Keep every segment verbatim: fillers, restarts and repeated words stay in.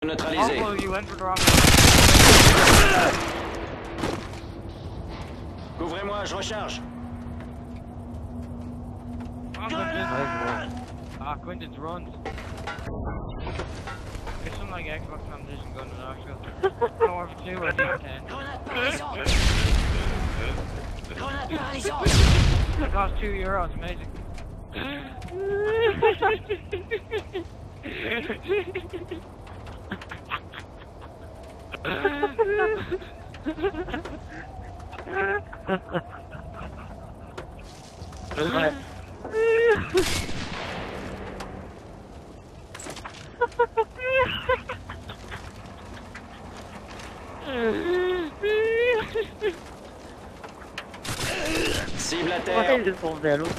Neutralisé. Oh, you went for the wrong Couvrez-moi, je recharge. oh, Quentin. Ah, Quentin's runs. It's something like Xbox Transition gun and actually. Oh, War for two or D ten. It cost two euros, amazing. Ouais. Cible à Ouais, terre. il est tombé à l'autre.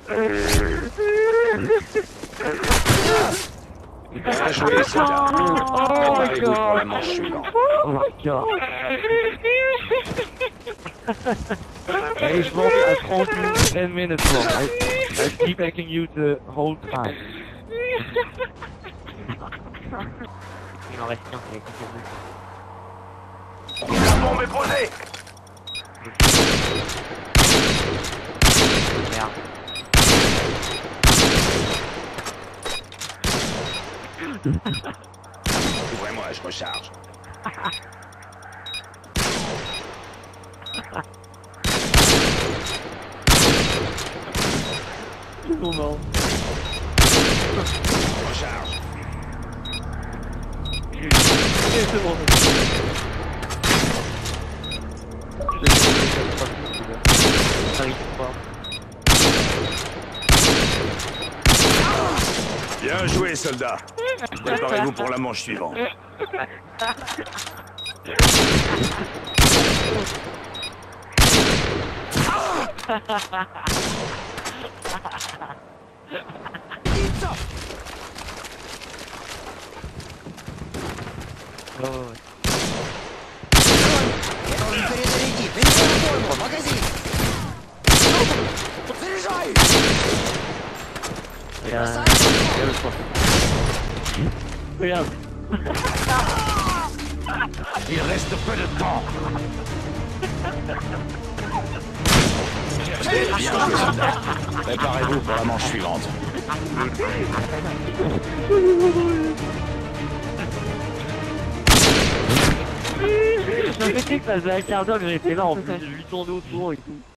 Bien joué, soldat. Préparez-vous pour la manche suivante. Oh my god. Hey, je pense I told you ten minutes long. I, I keep asking you the whole time. Il en reste qu'un, c'est compliqué. La bombe est posée. Merde. Ouvrez-moi, je recharge. Ils sont morts. Recharge. C'est bon. Ça arrive pas. Bien joué, soldat. Préparez-vous pour la manche suivante. Oh, ouais. Il y a... Il y a le soir. Regarde. Il reste peu de temps. Bien joué, soldat. Préparez-vous pour la manche suivante. Je me suis dit que ça faisait un quart d'heure que j'étais là en plus, je lui tournais autour et tout.